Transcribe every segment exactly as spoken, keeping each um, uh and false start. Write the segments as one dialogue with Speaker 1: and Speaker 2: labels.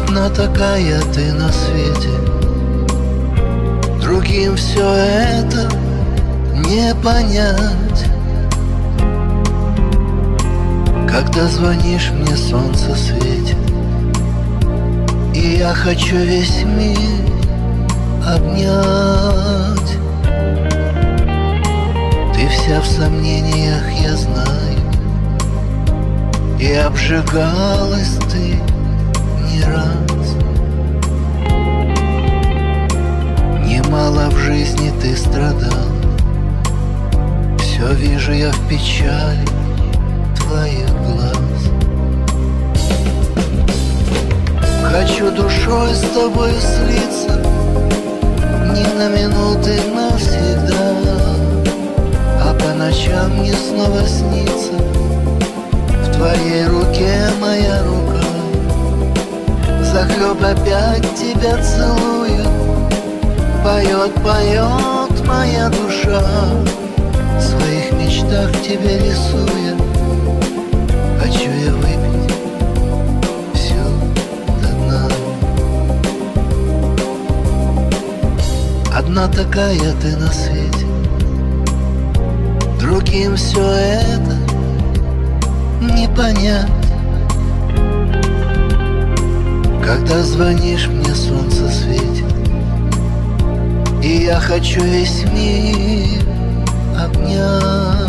Speaker 1: Одна такая ты на свете, другим все это не понять. Когда звонишь, мне солнце светит, и я хочу весь мир обнять. Ты вся в сомнениях, я знаю, и обжигалась ты не раз. Немало в жизни ты страдал, все вижу я в печали твоих глаз. Хочу душой с тобой слиться, не на минуты навсегда, а по ночам мне снова снится в твоей руке моя рука. Захлеб опять тебя целую, поет, поет моя душа, в своих мечтах тебя рисуя. Хочу я выпить всю до дна. Одна такая ты на свете, другим все это не понять. Когда звонишь, мне солнце светит, и я хочу весь мир обнять.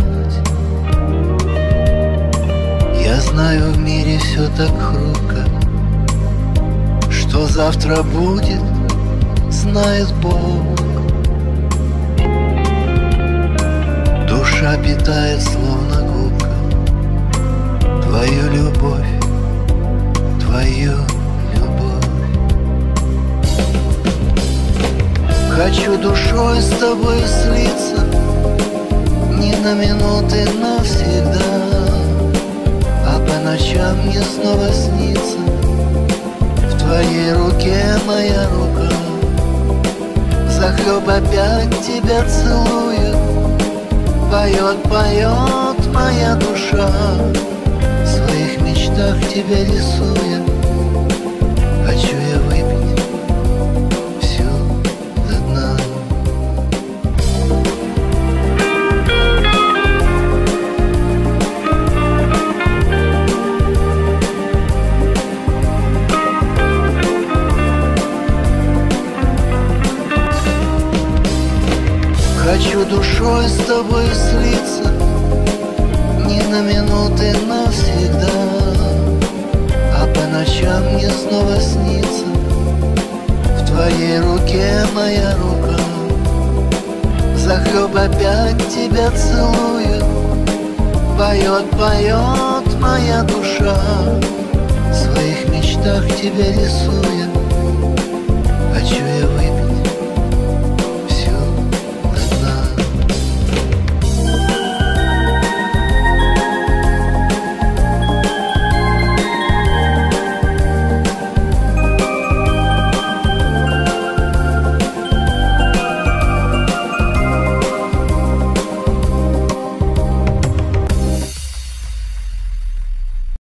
Speaker 1: Я знаю, в мире все так хрупко, что завтра будет, знает Бог. Душа питает, словно губка, твою любовь, твою любовь. Хочу душой с тобой слиться, не на минуты навсегда, а по ночам мне снова снится в твоей руке моя рука. Захлеб опять тебя целую, поет, поет моя душа, в своих мечтах тебя рисуя. Хочу я выпить всю до дна. Хочу душой с тобой слиться, не на минуты навсегда, а по ночам мне снова снится в твоей руке моя рука. Захлеб опять тебя целую, поет, поет моя душа, в своих мечтах тебя рисуя. Хочу я выпить